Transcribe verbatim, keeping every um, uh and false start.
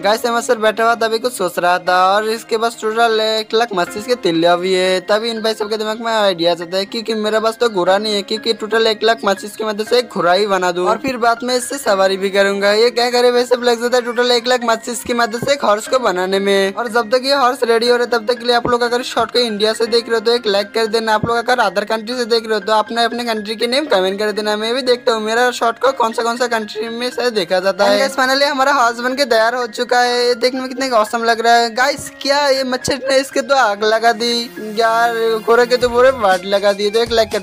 Guys मैं sir बैठा हुआ तभी कुछ सोच रहा था और इसके पास टोटल एक लाख मस्जिद के तिल्लिया भी है। तभी इन भाई सबके दिमाग में आइडिया आता है क्योंकि मेरे पास तो घोड़ा नहीं है, क्योंकि टोटल एक लाख मस्जिद की मदद से एक घोड़ा ही बना दूं और फिर बाद में इससे सवारी भी करूंगा। ये क्या करे वैसे लग जाता है टोटल एक लाख मस्जिद की मदद से एक हॉर्स को बनाने में। और जब तक ये हॉर्स रेडी हो रहे तब तक के लिए आप लोग अगर शॉर्ट को इंडिया से देख रहे हो तो एक लाइक कर देना। आप लोग अगर अदर कंट्री से देख रहे हो तो आपने अपने कंट्री के नेम कमेंट कर देना। मैं भी देखता हूँ मेरा शॉर्ट को कौन सा कौन सा कंट्री में से देखा जाता है। फाइनली हमारा हाउस बन के तैयार हो चुका है। ये देखने में कितने औसम लग रहा है। गाइस क्या ये मच्छर ने इसके तो आग लगा दी यार, कोरे के तो पूरे वाट लगा दिए। तो एक लाइक